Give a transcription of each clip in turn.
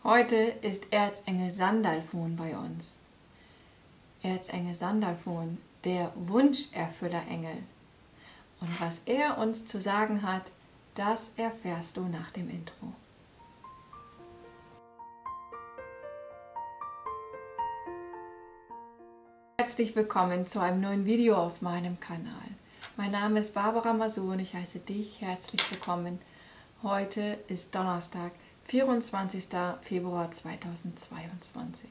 Heute ist Erzengel Sandalfon bei uns. Erzengel Sandalfon, der Wunscherfüllerengel. Und was er uns zu sagen hat, das erfährst du nach dem Intro. Herzlich willkommen zu einem neuen Video auf meinem Kanal. Mein Name ist Barbara Masur und ich heiße dich herzlich willkommen. Heute ist Donnerstag, 24. Februar 2022.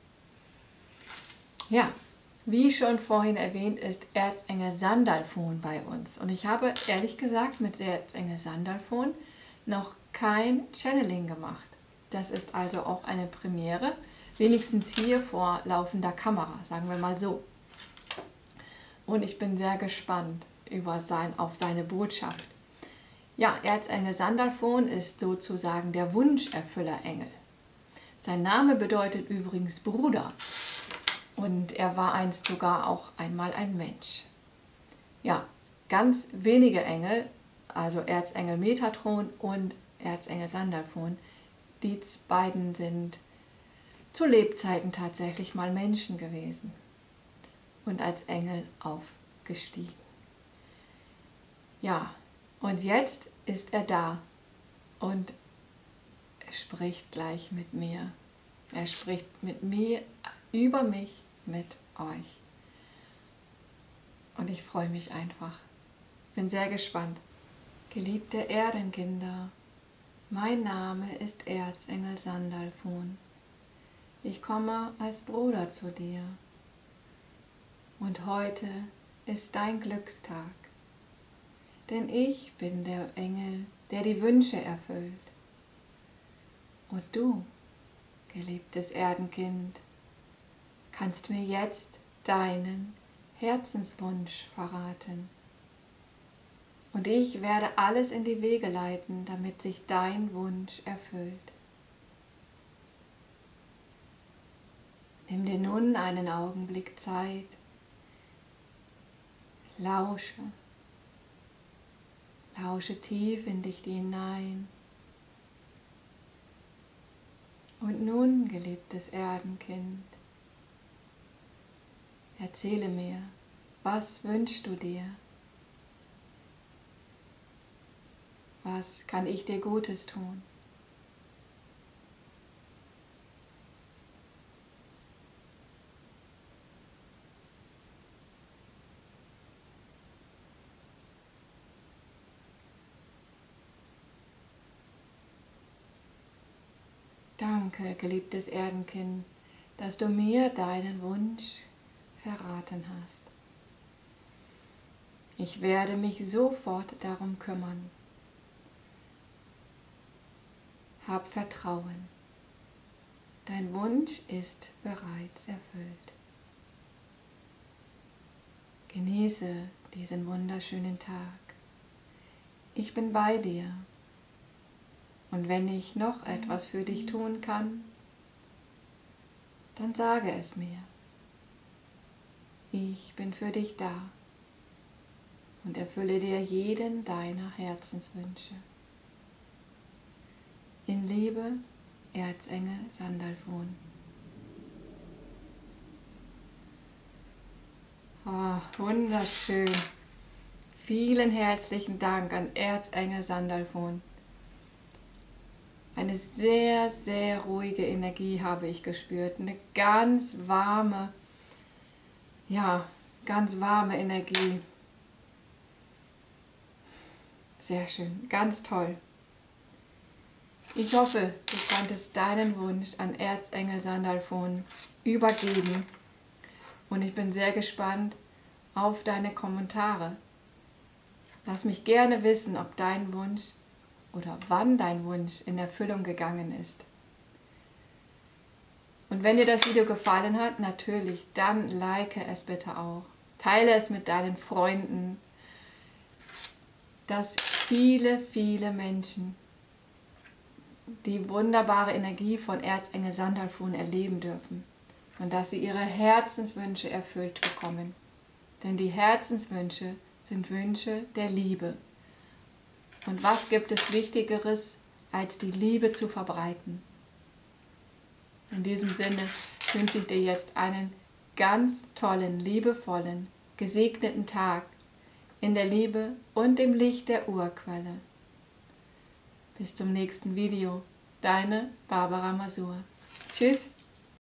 Ja, wie schon vorhin erwähnt, ist Erzengel Sandalfon bei uns. Und ich habe ehrlich gesagt mit Erzengel Sandalfon noch kein Channeling gemacht. Das ist also auch eine Premiere, wenigstens hier vor laufender Kamera, sagen wir mal so. Und ich bin sehr gespannt auf seine Botschaft. Ja, Erzengel Sandalfon ist sozusagen der Wunscherfüllerengel. Sein Name bedeutet übrigens Bruder und er war einst sogar auch einmal ein Mensch. Ja, ganz wenige Engel, also Erzengel Metatron und Erzengel Sandalfon, die beiden sind zu Lebzeiten tatsächlich mal Menschen gewesen und als Engel aufgestiegen. Ja, und jetzt ist er da und er spricht gleich mit mir. Er spricht mit mir, über mich, mit euch. Und ich freue mich einfach. Bin sehr gespannt. Geliebte Erdenkinder, mein Name ist Erzengel Sandalfon. Ich komme als Bruder zu dir. Und heute ist dein Glückstag. Denn ich bin der Engel, der die Wünsche erfüllt. Und du, geliebtes Erdenkind, kannst mir jetzt deinen Herzenswunsch verraten. Und ich werde alles in die Wege leiten, damit sich dein Wunsch erfüllt. Nimm dir nun einen Augenblick Zeit, lausche tief in dich hinein. Und nun, geliebtes Erdenkind, erzähle mir, was wünschst du dir? Was kann ich dir Gutes tun? Danke, geliebtes Erdenkind, dass du mir deinen Wunsch verraten hast. Ich werde mich sofort darum kümmern. Hab Vertrauen. Dein Wunsch ist bereits erfüllt. Genieße diesen wunderschönen Tag. Ich bin bei dir. Und wenn ich noch etwas für dich tun kann, dann sage es mir. Ich bin für dich da und erfülle dir jeden deiner Herzenswünsche. In Liebe, Erzengel Sandalfon. Oh, wunderschön. Vielen herzlichen Dank an Erzengel Sandalfon. Eine sehr, sehr ruhige Energie habe ich gespürt. Eine ganz warme, ja, ganz warme Energie. Sehr schön, ganz toll. Ich hoffe, du konntest deinen Wunsch an Erzengel Sandalfon übergeben. Und ich bin sehr gespannt auf deine Kommentare. Lass mich gerne wissen, ob dein Wunsch oder wann dein Wunsch in Erfüllung gegangen ist. Und wenn dir das Video gefallen hat, natürlich, dann like es bitte auch. Teile es mit deinen Freunden, dass viele, viele Menschen die wunderbare Energie von Erzengel Sandalfon erleben dürfen und dass sie ihre Herzenswünsche erfüllt bekommen. Denn die Herzenswünsche sind Wünsche der Liebe. Und was gibt es Wichtigeres, als die Liebe zu verbreiten? In diesem Sinne wünsche ich dir jetzt einen ganz tollen, liebevollen, gesegneten Tag in der Liebe und dem Licht der Urquelle. Bis zum nächsten Video. Deine Barbara Masur. Tschüss.